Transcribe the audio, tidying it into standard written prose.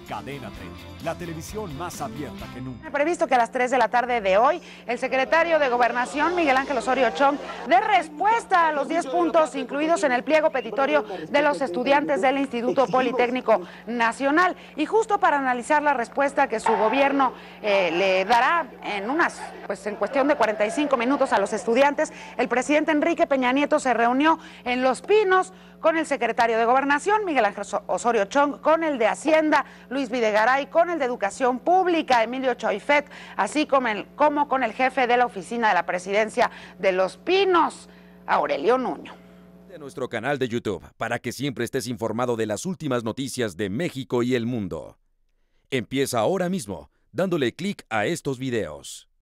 Cadena 30, la televisión más abierta que nunca. Previsto que a las 3 de la tarde de hoy, el secretario de Gobernación, Miguel Ángel Osorio Chong, dé respuesta a los 10 puntos incluidos en el pliego petitorio de los estudiantes del Instituto Politécnico Nacional. Y justo para analizar la respuesta que su gobierno le dará en cuestión de 45 minutos a los estudiantes, el presidente Enrique Peña Nieto se reunió en Los Pinos con el secretario de Gobernación, Miguel Ángel Osorio Chong, con el de Hacienda, Luis Videgaray, con el de Educación Pública, Emilio Choifet, así como con el jefe de la oficina de la presidencia de Los Pinos, Aurelio Nuño. De nuestro canal de YouTube, para que siempre estés informado de las últimas noticias de México y el mundo. Empieza ahora mismo, dándole clic a estos videos.